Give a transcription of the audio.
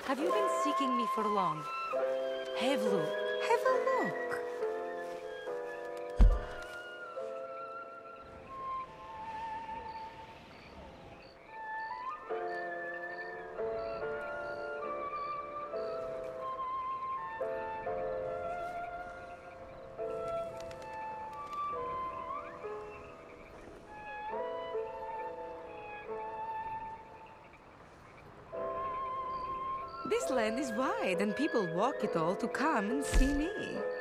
Have you been seeking me for long? Hevlu, have a look. This land is wide, and people walk it all to come and see me.